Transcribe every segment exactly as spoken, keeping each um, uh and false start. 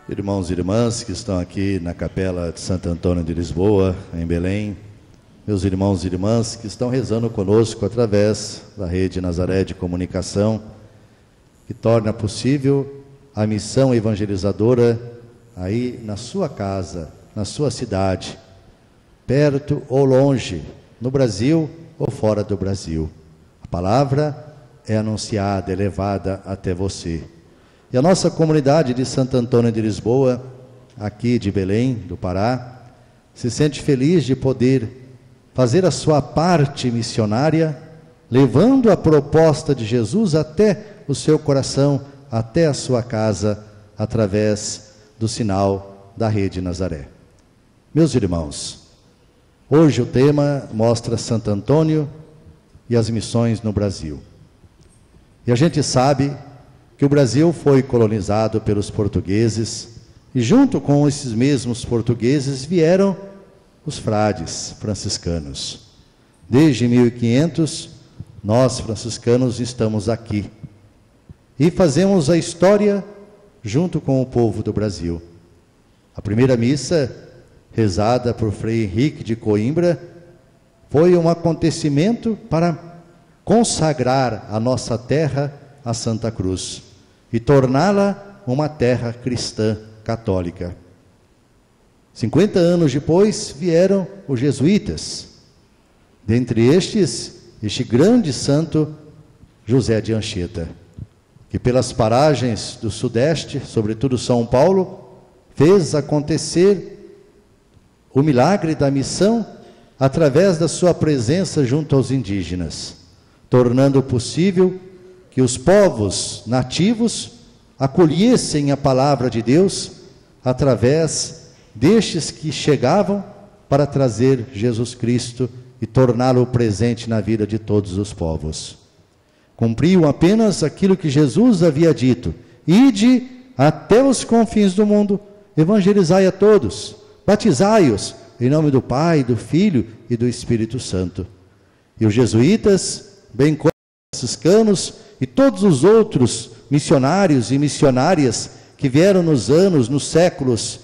Irmãos e irmãs que estão aqui na Capela de Santo Antônio de Lisboa, em Belém, meus irmãos e irmãs que estão rezando conosco através da Rede Nazaré de Comunicação, que torna possível a missão evangelizadora aí na sua casa, na sua cidade, perto ou longe, no Brasil ou fora do Brasil. A palavra é anunciada, é levada até você. E a nossa comunidade de Santo Antônio de Lisboa, aqui de Belém, do Pará, se sente feliz de poder fazer a sua parte missionária, levando a proposta de Jesus até o seu coração, até a sua casa, através do sinal da Rede Nazaré. Meus irmãos, hoje o tema mostra Santo Antônio e as missões no Brasil. E a gente sabe que o Brasil foi colonizado pelos portugueses, e junto com esses mesmos portugueses vieram os frades franciscanos. Desde mil e quinhentos, nós franciscanos estamos aqui, e fazemos a história junto com o povo do Brasil. A primeira missa, rezada por Frei Henrique de Coimbra, foi um acontecimento para consagrar a nossa terra a Santa Cruz e torná-la uma terra cristã católica. cinquenta anos depois vieram os jesuítas, dentre estes, este grande santo José de Anchieta, que pelas paragens do Sudeste, sobretudo São Paulo, fez acontecer o milagre da missão através da sua presença junto aos indígenas, tornando possível que os povos nativos acolhessem a palavra de Deus através destes que chegavam para trazer Jesus Cristo e torná-lo presente na vida de todos os povos. Cumpriam apenas aquilo que Jesus havia dito: ide até os confins do mundo, evangelizai a todos, batizai-os em nome do Pai, do Filho e do Espírito Santo. E os jesuítas, bem como os franciscanos e todos os outros missionários e missionárias que vieram nos anos, nos séculos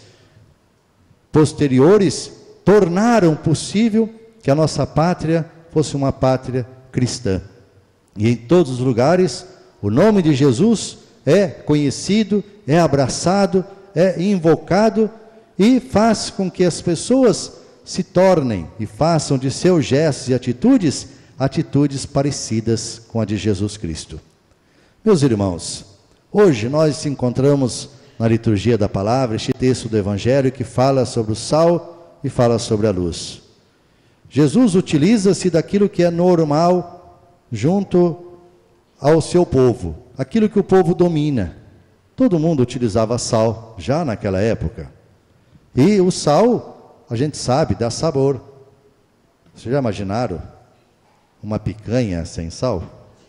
posteriores, tornaram possível que a nossa pátria fosse uma pátria cristã. E em todos os lugares, o nome de Jesus é conhecido, é abraçado, é invocado e faz com que as pessoas se tornem e façam de seus gestos e atitudes, atitudes parecidas com a de Jesus Cristo. Meus irmãos, hoje nós nos encontramos na liturgia da palavra, este texto do Evangelho que fala sobre o sal e fala sobre a luz. Jesus utiliza-se daquilo que é normal junto ao seu povo, aquilo que o povo domina. Todo mundo utilizava sal já naquela época. E o sal, a gente sabe, dá sabor. Vocês já imaginaram uma picanha sem sal?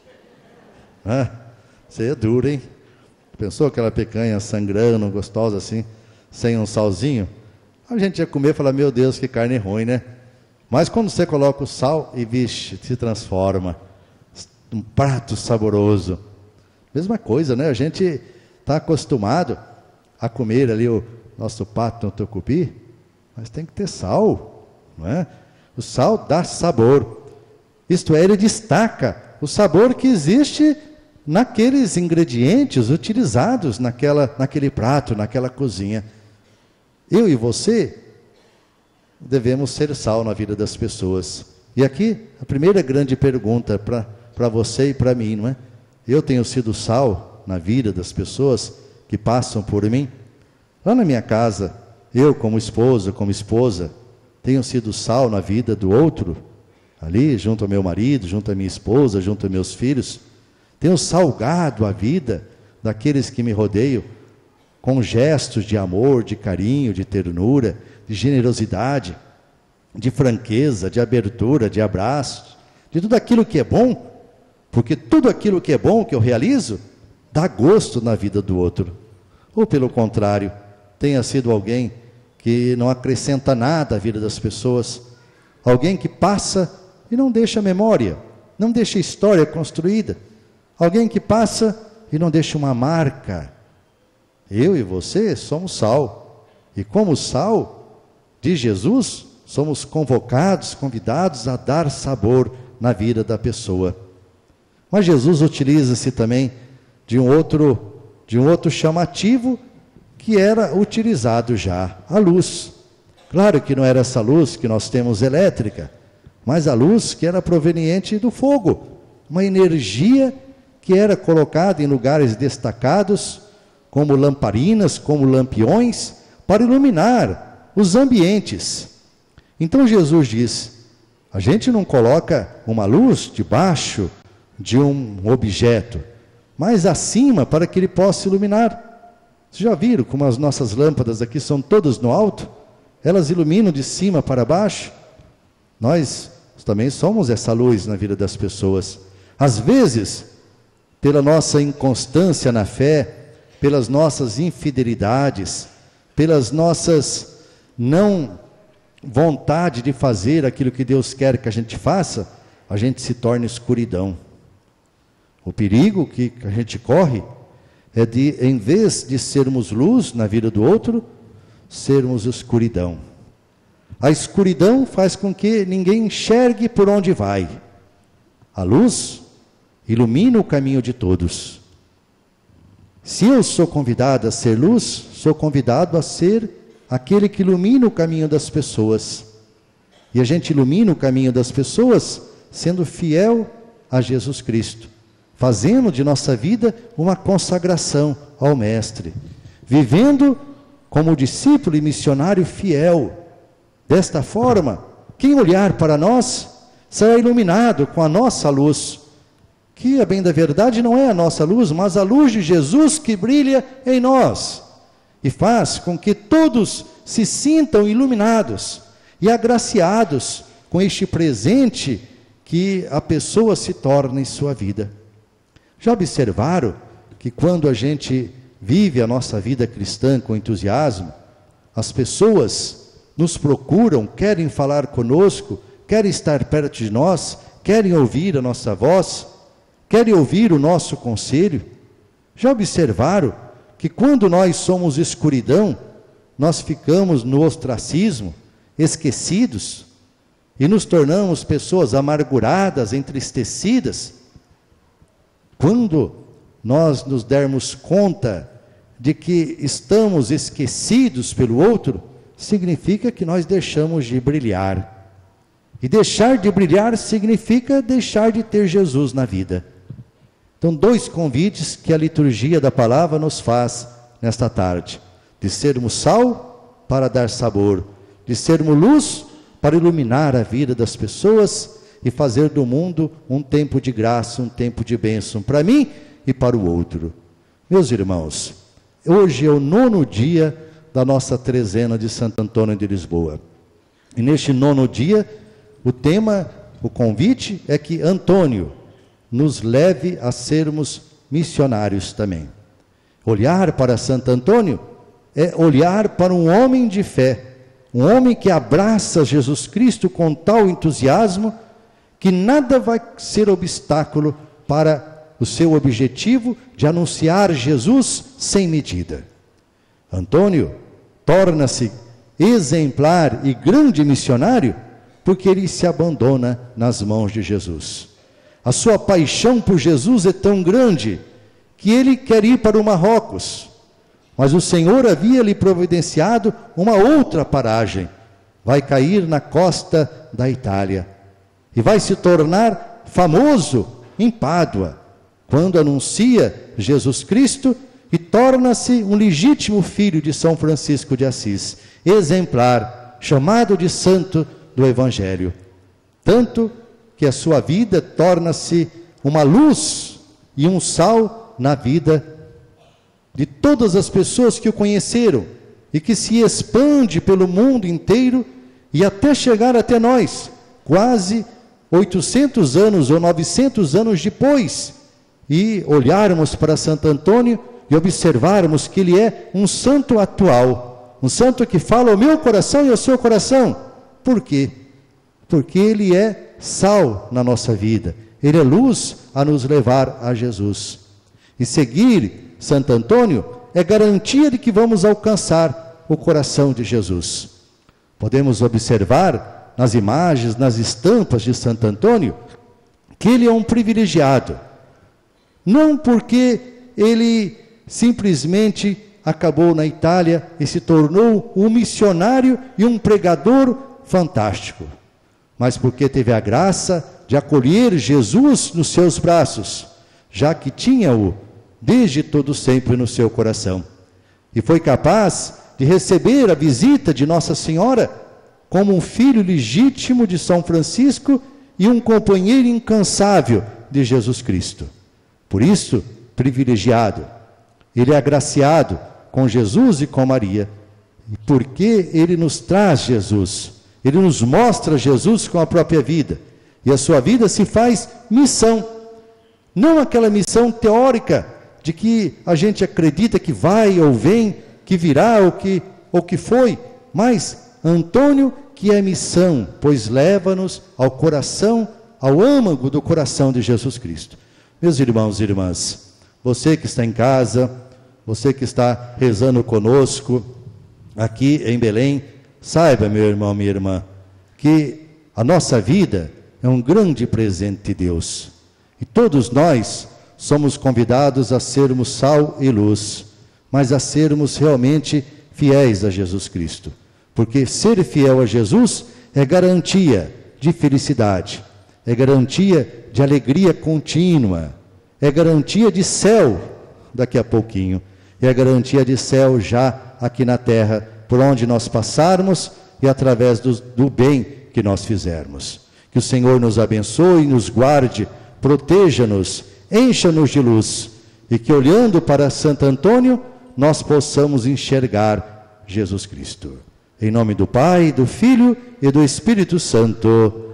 Hã? Isso aí é duro, hein? Pensou aquela picanha sangrando, gostosa assim, sem um salzinho? A gente ia comer e falar, meu Deus, que carne ruim, né? Mas quando você coloca o sal e, vixe, se transforma um prato saboroso. Mesma coisa, né? A gente está acostumado a comer ali o nosso pato no tucupi, mas tem que ter sal, não é? O sal dá sabor. Isto é, ele destaca o sabor que existe naqueles ingredientes utilizados naquela, naquele prato, naquela cozinha. Eu e você devemos ser sal na vida das pessoas. E aqui, a primeira grande pergunta para para você e para mim, não é? Eu tenho sido sal na vida das pessoas que passam por mim? Lá na minha casa, eu como esposo, como esposa, tenho sido sal na vida do outro? Ali, junto ao meu marido, junto à minha esposa, junto aos meus filhos? Tenho salgado a vida daqueles que me rodeiam com gestos de amor, de carinho, de ternura, de generosidade, de franqueza, de abertura, de abraço, de tudo aquilo que é bom, porque tudo aquilo que é bom, que eu realizo, dá gosto na vida do outro. Ou pelo contrário, tenha sido alguém que não acrescenta nada à vida das pessoas, alguém que passa e não deixa memória, não deixa história construída, alguém que passa e não deixa uma marca Eu e você somos sal. E como sal de Jesus, somos convocados, convidados a dar sabor na vida da pessoa. Mas Jesus utiliza-se também de um outro, de um outro chamativo que era utilizado já, a luz. Claro que não era essa luz que nós temos elétrica, mas a luz que era proveniente do fogo, uma energia que era colocada em lugares destacados, como lamparinas, como lampiões, para iluminar os ambientes. Então Jesus diz, a gente não coloca uma luz debaixo de um objeto, mas acima para que ele possa iluminar. Vocês já viram como as nossas lâmpadas aqui são todas no alto? Elas iluminam de cima para baixo. Nós também somos essa luz na vida das pessoas. Às vezes, pela nossa inconstância na fé, pelas nossas infidelidades, pelas nossas não vontade de fazer aquilo que Deus quer que a gente faça, a gente se torna escuridão. O perigo que a gente corre é de, em vez de sermos luz na vida do outro, sermos escuridão. A escuridão faz com que ninguém enxergue por onde vai. A luz ilumina o caminho de todos. Se eu sou convidado a ser luz, sou convidado a ser aquele que ilumina o caminho das pessoas. E a gente ilumina o caminho das pessoas sendo fiel a Jesus Cristo, fazendo de nossa vida uma consagração ao Mestre, vivendo como discípulo e missionário fiel. Desta forma, quem olhar para nós será iluminado com a nossa luz, que a bem da verdade não é a nossa luz, mas a luz de Jesus que brilha em nós, e faz com que todos se sintam iluminados e agraciados com este presente que a pessoa se torna em sua vida. Já observaram que quando a gente vive a nossa vida cristã com entusiasmo, as pessoas nos procuram, querem falar conosco, querem estar perto de nós, querem ouvir a nossa voz, querem ouvir o nosso conselho? Já observaram que quando nós somos escuridão, nós ficamos no ostracismo, esquecidos, e nos tornamos pessoas amarguradas, entristecidas? Quando nós nos dermos conta de que estamos esquecidos pelo outro, significa que nós deixamos de brilhar. E deixar de brilhar significa deixar de ter Jesus na vida. Então, dois convites que a liturgia da palavra nos faz nesta tarde: de sermos sal para dar sabor, de sermos luz para iluminar a vida das pessoas e fazer do mundo um tempo de graça, um tempo de bênção para mim e para o outro. Meus irmãos, hoje é o nono dia da nossa trezena de Santo Antônio de Lisboa. E neste nono dia, o tema, o convite é que Antônio nos leve a sermos missionários também. Olhar para Santo Antônio é olhar para um homem de fé, um homem que abraça Jesus Cristo com tal entusiasmo que nada vai ser obstáculo para o seu objetivo de anunciar Jesus sem medida. Antônio torna-se exemplar e grande missionário porque ele se abandona nas mãos de Jesus. A sua paixão por Jesus é tão grande que ele quer ir para o Marrocos, mas o Senhor havia lhe providenciado uma outra paragem. Vai cair na costa da Itália e vai se tornar famoso em Pádua, quando anuncia Jesus Cristo e torna-se um legítimo filho de São Francisco de Assis, exemplar, chamado de santo do Evangelho. Tanto que a sua vida torna-se uma luz e um sal na vida de todas as pessoas que o conheceram e que se expande pelo mundo inteiro e até chegar até nós, quase oitocentos anos ou novecentos anos depois, e olharmos para Santo Antônio e observarmos que ele é um santo atual, um santo que fala ao meu coração e ao seu coração. Por quê? Porque ele é sal na nossa vida, ele é luz a nos levar a Jesus. E seguir Santo Antônio é garantia de que vamos alcançar o coração de Jesus. Podemos observar nas imagens, nas estampas de Santo Antônio, que ele é um privilegiado. Não porque ele simplesmente acabou na Itália e se tornou um missionário e um pregador fantástico, mas porque teve a graça de acolher Jesus nos seus braços, já que tinha-o desde todo sempre no seu coração, e foi capaz de receber a visita de Nossa Senhora como um filho legítimo de São Francisco e um companheiro incansável de Jesus Cristo. Por isso, privilegiado, ele é agraciado com Jesus e com Maria, porque ele nos traz Jesus, ele nos mostra Jesus com a própria vida, e a sua vida se faz missão, não aquela missão teórica, de que a gente acredita que vai ou vem, que virá ou que, ou que foi, mas Antônio que é missão, pois leva-nos ao coração, ao âmago do coração de Jesus Cristo. Meus irmãos e irmãs, você que está em casa, você que está rezando conosco, aqui em Belém, saiba, meu irmão, minha irmã, que a nossa vida é um grande presente de Deus, e todos nós somos convidados a sermos sal e luz, mas a sermos realmente fiéis a Jesus Cristo, porque ser fiel a Jesus é garantia de felicidade, é garantia de alegria contínua, é garantia de céu daqui a pouquinho, é garantia de céu já aqui na terra, por onde nós passarmos e através do, do bem que nós fizermos. Que o Senhor nos abençoe, nos guarde, proteja-nos, encha-nos de luz, e que olhando para Santo Antônio, nós possamos enxergar Jesus Cristo. Em nome do Pai, do Filho e do Espírito Santo.